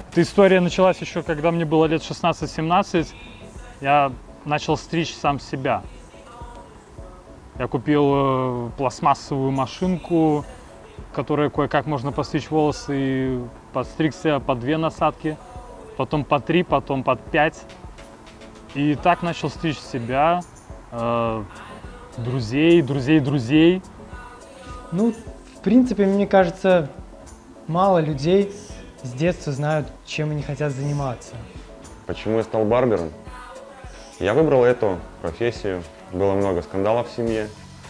Эта история началась еще, когда мне было лет 16-17. Я начал стричь сам себя. Я купил пластмассовую машинку, которой кое-как можно постричь волосы, и подстригся по 2 насадки, потом по 3, потом по 5. И так начал стричь себя, друзей. Ну, в принципе, мне кажется, мало людей с детства знают, чем они хотят заниматься. Почему я стал барбером? Я выбрал эту профессию. Было много скандалов в семье.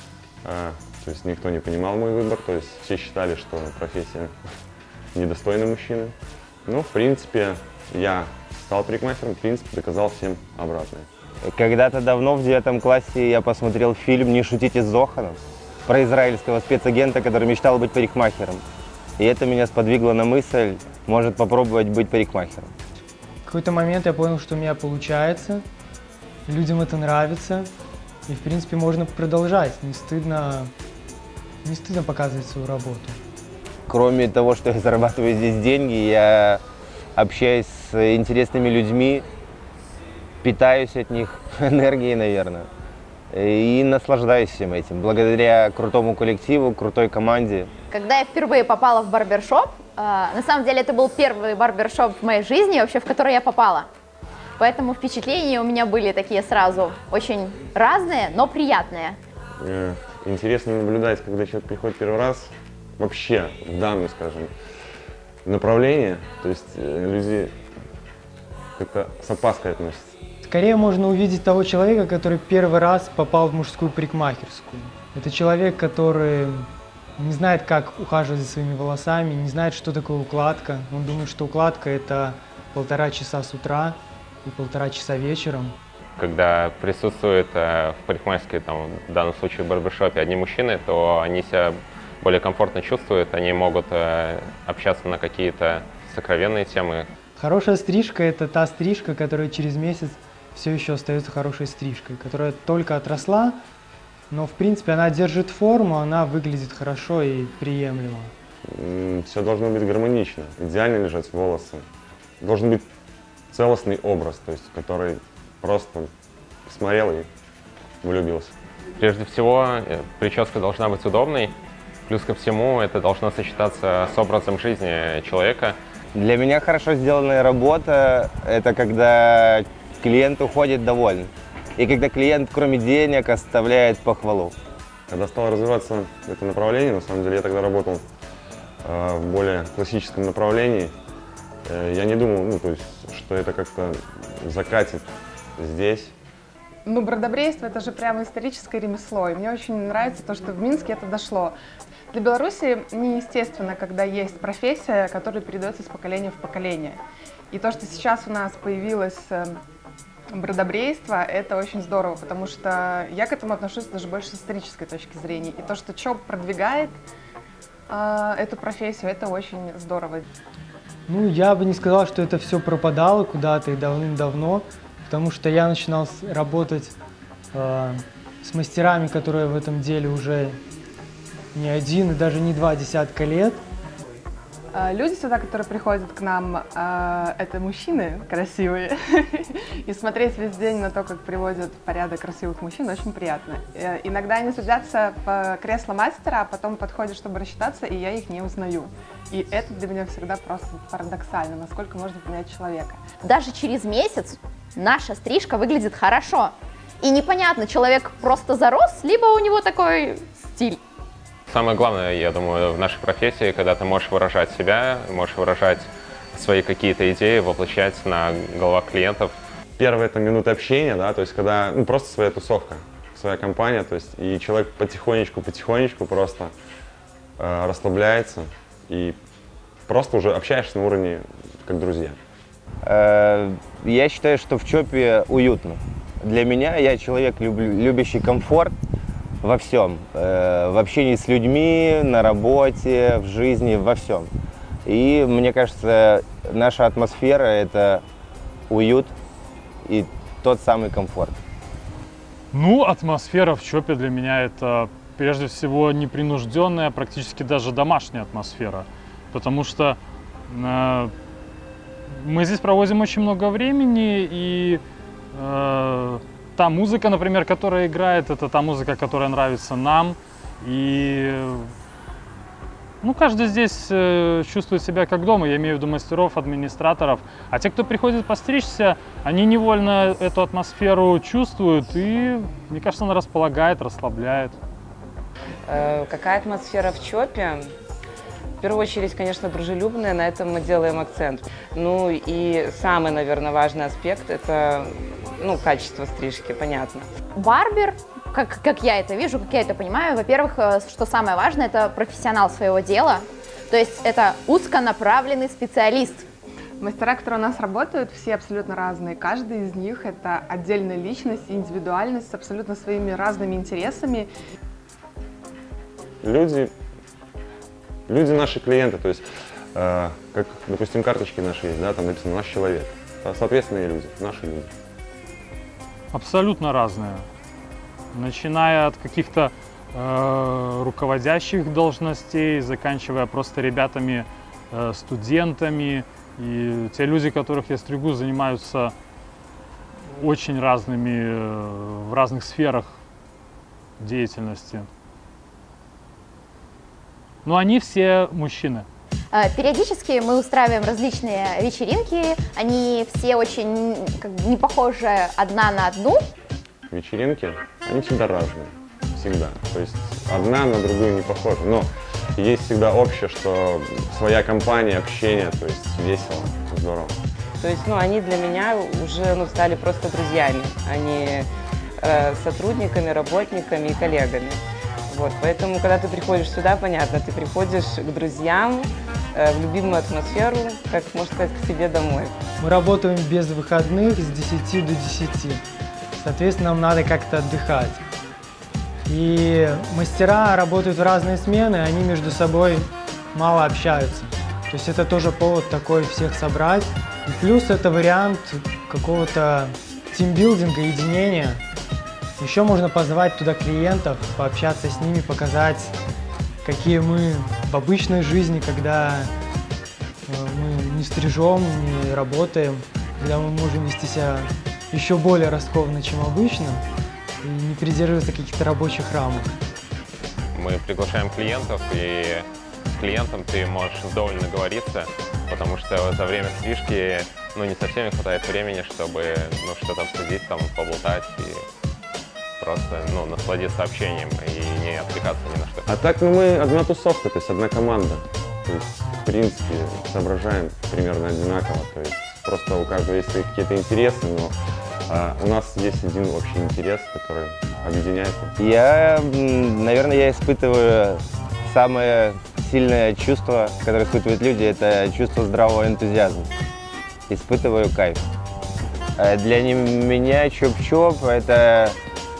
То есть никто не понимал мой выбор. То есть все считали, что профессия недостойна мужчины. Ну, в принципе, я стал парикмахером, в принципе, доказал всем обратное. Когда-то давно, в 9 классе, я посмотрел фильм «Не шутите с Зоханом» про израильского спецагента, который мечтал быть парикмахером. И это меня сподвигло на мысль, может попробовать быть парикмахером. В какой-то момент я понял, что у меня получается, людям это нравится, и, в принципе, можно продолжать, не стыдно показывать свою работу. Кроме того, что я зарабатываю здесь деньги, я общаюсь с интересными людьми, питаюсь от них энергией, наверное, и наслаждаюсь всем этим, благодаря крутому коллективу, крутой команде. Когда я впервые попала в барбершоп, на самом деле это был первый барбершоп в моей жизни, вообще, в который я попала. Поэтому впечатления у меня были такие сразу очень разные, но приятные. Интересно наблюдать, когда человек приходит первый раз, вообще в данное, скажем, направление, то есть люди как-то с опаской относятся. Скорее можно увидеть того человека, который первый раз попал в мужскую парикмахерскую. Это человек, который не знает, как ухаживать за своими волосами, не знает, что такое укладка. Он думает, что укладка – это 1,5 часа с утра и 1,5 часа вечером. Когда присутствуют в парикмахерской, в данном случае в барбершопе, одни мужчины, то они себя более комфортно чувствуют, они могут общаться на какие-то сокровенные темы. Хорошая стрижка – это та стрижка, которая через месяц все еще остается хорошей стрижкой, которая только отросла, но в принципе она держит форму, она выглядит хорошо и приемлемо. Все должно быть гармонично, идеально лежать волосы. Должен быть целостный образ, то есть который просто посмотрел и влюбился. Прежде всего, прическа должна быть удобной, плюс ко всему это должно сочетаться с образом жизни человека. Для меня хорошо сделанная работа – это когда клиент уходит доволен. И когда клиент, кроме денег, оставляет похвалу. Когда стал развиваться это направление, на самом деле я тогда работал в более классическом направлении. Я не думал, что это как-то закатит здесь. Ну, бродобрейство – это же прямо историческое ремесло. И мне очень нравится то, что в Минске это дошло. Для Беларуси неестественно, когда есть профессия, которая передается из поколения в поколение. И то, что сейчас у нас появилось бродобрейство, это очень здорово, потому что я к этому отношусь даже больше с исторической точки зрения. И то, что ЧОП продвигает эту профессию, это очень здорово. Ну, я бы не сказал, что это все пропадало куда-то и давным-давно, потому что я начинал работать с мастерами, которые в этом деле уже не 1 и даже не 2 десятка лет. Люди сюда, которые приходят к нам, это мужчины красивые. И смотреть весь день на то, как приводят в порядок красивых мужчин, очень приятно. Иногда они садятся в кресло мастера, а потом подходят, чтобы рассчитаться, и я их не узнаю. И это для меня всегда просто парадоксально, насколько можно понять человека. Даже через месяц наша стрижка выглядит хорошо. И непонятно, человек просто зарос, либо у него такой стиль. Самое главное, я думаю, в нашей профессии, когда ты можешь выражать себя, можешь выражать свои какие-то идеи, воплощать на головах клиентов. Первая это минута общения, да, то есть когда просто своя тусовка, своя компания, то есть и человек потихонечку просто расслабляется и просто уже общаешься на уровне как друзья. Я считаю, что в ЧОПе уютно. Для меня, я человек, любящий комфорт во всем. В общении с людьми, на работе, в жизни, во всем. И мне кажется, наша атмосфера – это уют и тот самый комфорт. Ну, атмосфера в ЧОПе для меня это прежде всего непринужденная, практически даже домашняя атмосфера. Потому что мы здесь проводим очень много времени, и та музыка, например, которая играет, это та музыка, которая нравится нам. И ну, каждый здесь чувствует себя как дома, я имею в виду мастеров, администраторов. А те, кто приходит постричься, они невольно эту атмосферу чувствуют, и, мне кажется, она располагает, расслабляет. Какая атмосфера в ЧОПе? В первую очередь, конечно, дружелюбная, на этом мы делаем акцент. Ну и самый, наверное, важный аспект – это качество стрижки, понятно. Барбер, как я это вижу, как я это понимаю, во-первых, что самое важное, это профессионал своего дела, то есть это узконаправленный специалист. Мастера, которые у нас работают, все абсолютно разные. Каждый из них – это отдельная личность, индивидуальность с абсолютно своими разными интересами. Люди наши клиенты, то есть, как, допустим, карточки наши есть, да, там написано «наш человек». Соответственно, и люди, наши люди. Абсолютно разные. Начиная от каких-то руководящих должностей, заканчивая просто ребятами, студентами. И те люди, которых я стригу, занимаются очень разными, в разных сферах деятельности. Но они все мужчины. Периодически мы устраиваем различные вечеринки, они все очень не похожи одна на одну. Вечеринки, они всегда разные, всегда. То есть одна на другую не похожа, но есть всегда общее, что своя компания, общение, то есть весело, здорово. То есть, они для меня уже стали просто друзьями, а не сотрудниками, работниками и коллегами. Вот, поэтому, когда ты приходишь сюда, понятно, ты приходишь к друзьям, в любимую атмосферу, как можно сказать, к себе домой. Мы работаем без выходных с 10 до 10. Соответственно, нам надо как-то отдыхать. И мастера работают в разные смены, они между собой мало общаются. То есть это тоже повод такой всех собрать. И плюс это вариант какого-то тимбилдинга, единения. Еще можно позвать туда клиентов, пообщаться с ними, показать, какие мы в обычной жизни, когда мы не стрижем, не работаем, когда мы можем вести себя еще более раскованно, чем обычно, и не придерживаться каких-то рабочих рамок. Мы приглашаем клиентов, и с клиентом ты можешь вдоволь наговориться, потому что за время стрижки не совсем не хватает времени, чтобы что-то обсудить, поболтать и просто насладиться общением и не отвлекаться ни на что. А так мы одна тусовка, то есть одна команда. То есть, в принципе, соображаем примерно одинаково. То есть просто у каждого есть свои какие-то интересы, но у нас есть один общий интерес, который объединяет. Наверное, я испытываю самое сильное чувство, которое испытывают люди, это чувство здравого энтузиазма. Испытываю кайф. Для меня чоп-чоп это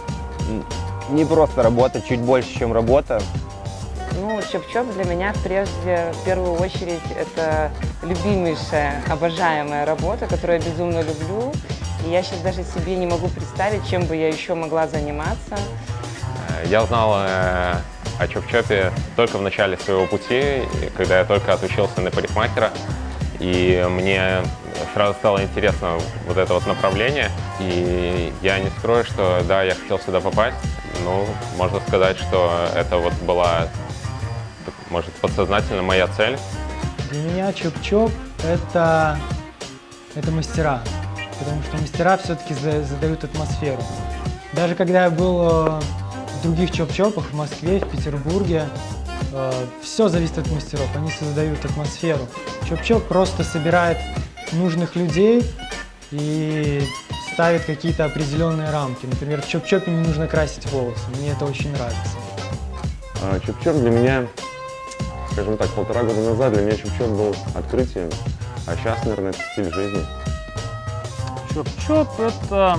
не просто работа, чуть больше, чем работа. Чоп-чоп для меня в первую очередь, это любимейшая, обожаемая работа, которую я безумно люблю. И я сейчас даже себе не могу представить, чем бы я еще могла заниматься. Я узнал о чоп-чопе только в начале своего пути, когда я только отучился на парикмахера. И мне сразу стало интересно вот это направление. И я не скрою, что да, я хотел сюда попасть. Можно сказать, что это была, может, подсознательно моя цель. Для меня чоп-чоп это мастера, потому что мастера все-таки задают атмосферу. Даже когда я был в других чоп-чопах в Москве, в Петербурге, все зависит от мастеров, они создают атмосферу. Чоп-чоп просто собирает нужных людей и ставит какие-то определенные рамки. Например, в чоп-чопе не нужно красить волосы, мне это очень нравится. Чоп-чоп для меня, скажем так, 1,5 года назад для меня чоп-чоп был открытием, а сейчас, наверное, это стиль жизни. Чоп-чоп это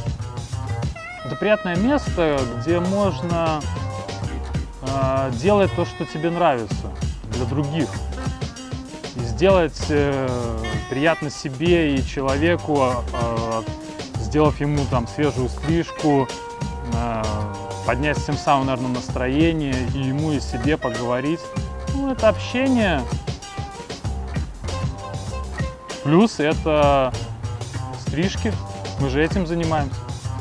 приятное место, где можно делать то, что тебе нравится, для других. И сделать приятно себе и человеку, сделав ему свежую стрижку, поднять тем самым, наверное, настроение и ему, и себе поговорить. Это общение. Плюс это стрижки. Мы же этим занимаемся.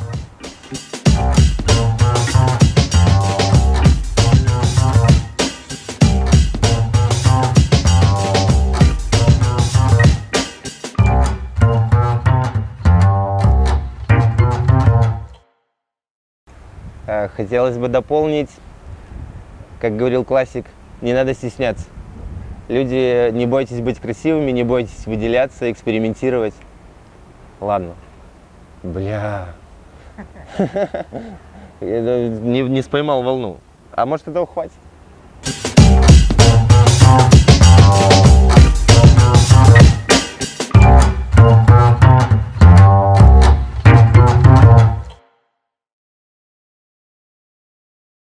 Хотелось бы дополнить, как говорил классик, не надо стесняться. Люди, не бойтесь быть красивыми, не бойтесь выделяться, экспериментировать. Ладно. Бля. Не споймал волну. А может, этого хватит?